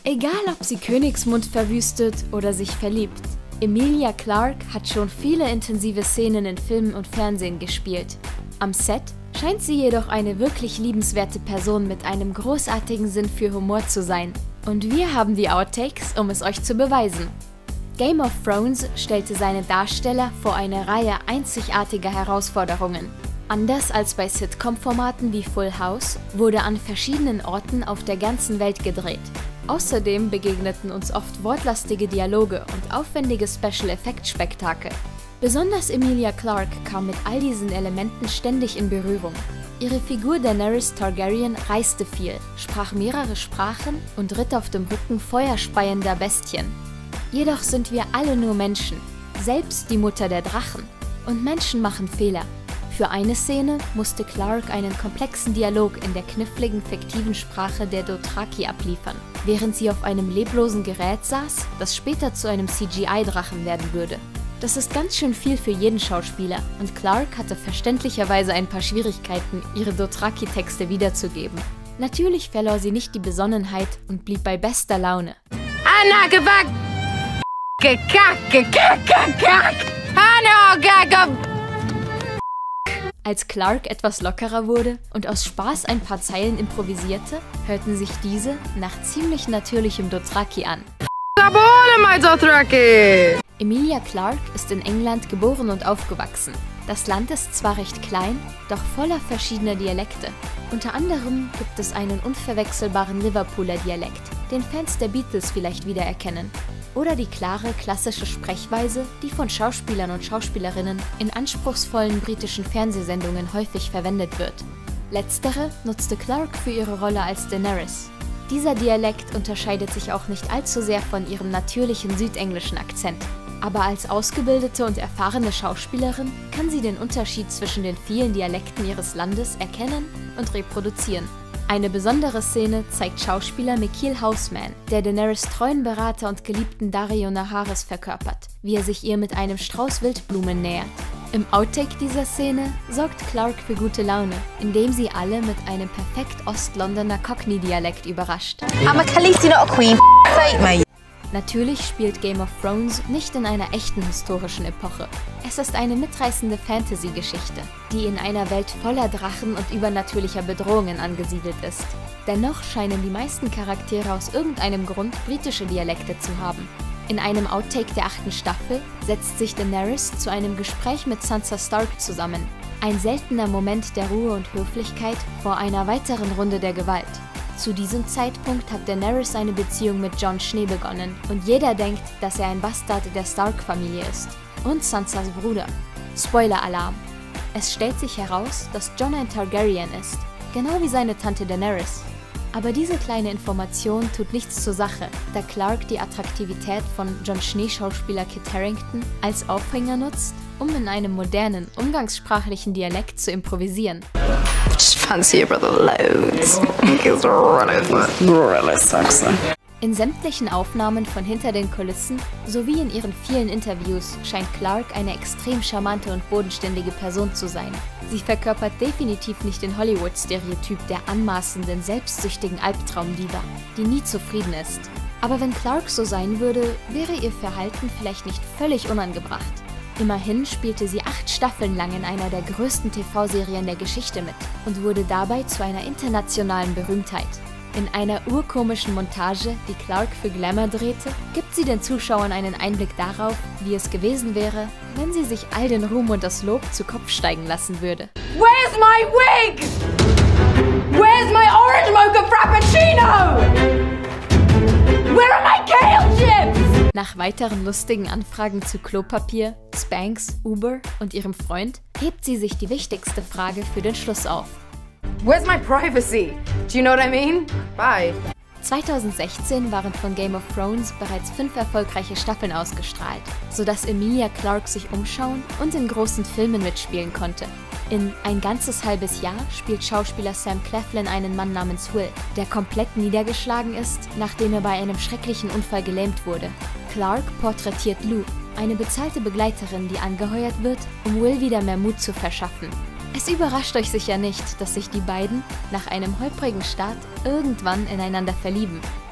Egal ob sie Königsmund verwüstet oder sich verliebt, Emilia Clarke hat schon viele intensive Szenen in Film und Fernsehen gespielt. Am Set scheint sie jedoch eine wirklich liebenswerte Person mit einem großartigen Sinn für Humor zu sein. Und wir haben die Outtakes, um es euch zu beweisen. Game of Thrones stellte seine Darsteller vor eine Reihe einzigartiger Herausforderungen. Anders als bei Sitcom-Formaten wie Full House wurde an verschiedenen Orten auf der ganzen Welt gedreht. Außerdem begegneten uns oft wortlastige Dialoge und aufwendige Special-Effekt-Spektakel. Besonders Emilia Clarke kam mit all diesen Elementen ständig in Berührung. Ihre Figur Daenerys Targaryen reiste viel, sprach mehrere Sprachen und ritt auf dem Rücken feuerspeiender Bestien. Jedoch sind wir alle nur Menschen, selbst die Mutter der Drachen. Und Menschen machen Fehler. Für eine Szene musste Clarke einen komplexen Dialog in der kniffligen, fiktiven Sprache der Dothraki abliefern, während sie auf einem leblosen Gerät saß, das später zu einem CGI-Drachen werden würde. Das ist ganz schön viel für jeden Schauspieler und Clarke hatte verständlicherweise ein paar Schwierigkeiten, ihre Dothraki-Texte wiederzugeben. Natürlich verlor sie nicht die Besonnenheit und blieb bei bester Laune. Als Clarke etwas lockerer wurde und aus Spaß ein paar Zeilen improvisierte, hörten sich diese nach ziemlich natürlichem Dothraki an. Emilia Clarke ist in England geboren und aufgewachsen. Das Land ist zwar recht klein, doch voller verschiedener Dialekte. Unter anderem gibt es einen unverwechselbaren Liverpooler Dialekt, den Fans der Beatles vielleicht wiedererkennen. Oder die klare, klassische Sprechweise, die von Schauspielern und Schauspielerinnen in anspruchsvollen britischen Fernsehsendungen häufig verwendet wird. Letztere nutzte Clarke für ihre Rolle als Daenerys. Dieser Dialekt unterscheidet sich auch nicht allzu sehr von ihrem natürlichen südenglischen Akzent. Aber als ausgebildete und erfahrene Schauspielerin kann sie den Unterschied zwischen den vielen Dialekten ihres Landes erkennen und reproduzieren. Eine besondere Szene zeigt Schauspieler Michiel Houseman, der Daenerys treuen Berater und geliebten Daario Naharis verkörpert, wie er sich ihr mit einem Strauß Wildblumen nähert. Im Outtake dieser Szene sorgt Clarke für gute Laune, indem sie alle mit einem perfekt Ostlondoner Cockney-Dialekt überrascht. I'm a Khaleesi, not a queen. Fake, mate. Natürlich spielt Game of Thrones nicht in einer echten historischen Epoche. Es ist eine mitreißende Fantasy-Geschichte, die in einer Welt voller Drachen und übernatürlicher Bedrohungen angesiedelt ist. Dennoch scheinen die meisten Charaktere aus irgendeinem Grund britische Dialekte zu haben. In einem Outtake der 8. Staffel setzt sich Daenerys zu einem Gespräch mit Sansa Stark zusammen. Ein seltener Moment der Ruhe und Höflichkeit vor einer weiteren Runde der Gewalt. Zu diesem Zeitpunkt hat Daenerys eine Beziehung mit Jon Schnee begonnen und jeder denkt, dass er ein Bastard der Stark-Familie ist. Und Sansas Bruder. Spoiler-Alarm! Es stellt sich heraus, dass Jon ein Targaryen ist, genau wie seine Tante Daenerys. Aber diese kleine Information tut nichts zur Sache, da Clarke die Attraktivität von Jon Schnee-Schauspieler Kit Harington als Aufhänger nutzt, um in einem modernen, umgangssprachlichen Dialekt zu improvisieren. Just fancy your brother loads. He's really sexy. In sämtlichen Aufnahmen von hinter den Kulissen sowie in ihren vielen Interviews scheint Clarke eine extrem charmante und bodenständige Person zu sein. Sie verkörpert definitiv nicht den Hollywood-Stereotyp der anmaßenden, selbstsüchtigen Albtraumdiva, die nie zufrieden ist. Aber wenn Clarke so sein würde, wäre ihr Verhalten vielleicht nicht völlig unangebracht. Immerhin spielte sie 8 Staffeln lang in einer der größten TV-Serien der Geschichte mit und wurde dabei zu einer internationalen Berühmtheit. In einer urkomischen Montage, die Clarke für Glamour drehte, gibt sie den Zuschauern einen Einblick darauf, wie es gewesen wäre, wenn sie sich all den Ruhm und das Lob zu Kopf steigen lassen würde. Where's my wig? Where's my orange mocha frappuccino? Where are my kale chips? Nach weiteren lustigen Anfragen zu Klopapier, Spanx, Uber und ihrem Freund hebt sie sich die wichtigste Frage für den Schluss auf. Where's my privacy? Do you know what I mean? Bye. 2016 waren von Game of Thrones bereits 5 erfolgreiche Staffeln ausgestrahlt, sodass Emilia Clarke sich umschauen und in großen Filmen mitspielen konnte. In Ein ganzes halbes Jahr spielt Schauspieler Sam Claflin einen Mann namens Will, der komplett niedergeschlagen ist, nachdem er bei einem schrecklichen Unfall gelähmt wurde. Clarke porträtiert Lou, eine bezahlte Begleiterin, die angeheuert wird, um Will wieder mehr Mut zu verschaffen. Es überrascht euch sicher nicht, dass sich die beiden nach einem holprigen Start irgendwann ineinander verlieben.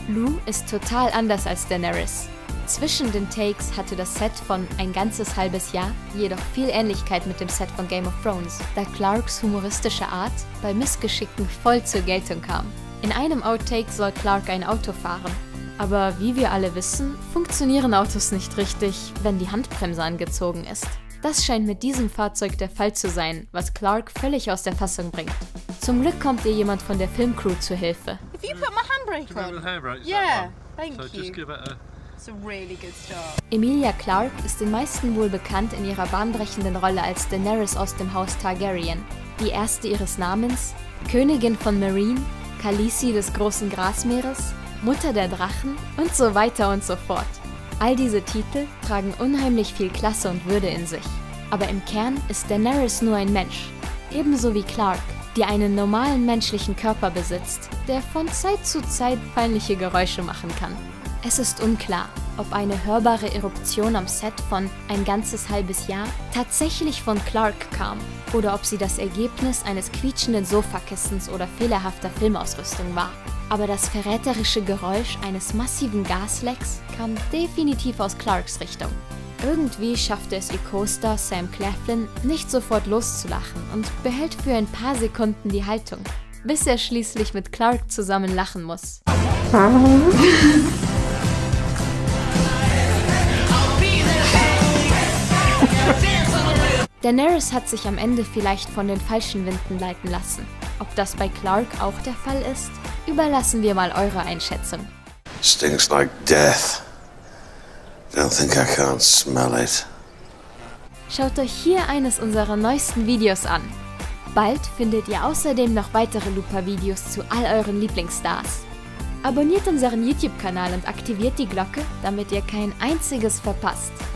Lou ist total anders als Daenerys. Zwischen den Takes hatte das Set von Ein ganzes halbes Jahr jedoch viel Ähnlichkeit mit dem Set von Game of Thrones, da Clarks humoristische Art bei Missgeschicken voll zur Geltung kam. In einem Outtake soll Clark ein Auto fahren. Aber wie wir alle wissen, funktionieren Autos nicht richtig, wenn die Handbremse angezogen ist. Das scheint mit diesem Fahrzeug der Fall zu sein, was Clark völlig aus der Fassung bringt. Zum Glück kommt ihr jemand von der Filmcrew zur Hilfe. If you put my handbrake on. Handbrake, Yeah, thank so you. just give it a... It's a really good start. Emilia Clarke ist den meisten wohl bekannt in ihrer bahnbrechenden Rolle als Daenerys aus dem Haus Targaryen, die erste ihres Namens, Königin von Meereen, Khaleesi des großen Grasmeeres, Mutter der Drachen und so weiter und so fort. All diese Titel tragen unheimlich viel Klasse und Würde in sich. Aber im Kern ist Daenerys nur ein Mensch, ebenso wie Clarke, die einen normalen menschlichen Körper besitzt, der von Zeit zu Zeit peinliche Geräusche machen kann. Es ist unklar, ob eine hörbare Eruption am Set von Ein ganzes halbes Jahr tatsächlich von Clarke kam oder ob sie das Ergebnis eines quietschenden Sofakistens oder fehlerhafter Filmausrüstung war. Aber das verräterische Geräusch eines massiven Gaslecks kam definitiv aus Clarks Richtung. Irgendwie schaffte es ihr Co-Star Sam Claflin nicht sofort loszulachen und behält für ein paar Sekunden die Haltung, bis er schließlich mit Clarke zusammen lachen muss. Daenerys hat sich am Ende vielleicht von den falschen Winden leiten lassen. Ob das bei Clarke auch der Fall ist, überlassen wir mal eure Einschätzung. Stinks like death. Don't think I can't smell it. Schaut euch hier eines unserer neuesten Videos an. Bald findet ihr außerdem noch weitere Looper-Videos zu all euren Lieblingsstars. Abonniert unseren YouTube-Kanal und aktiviert die Glocke, damit ihr kein einziges verpasst.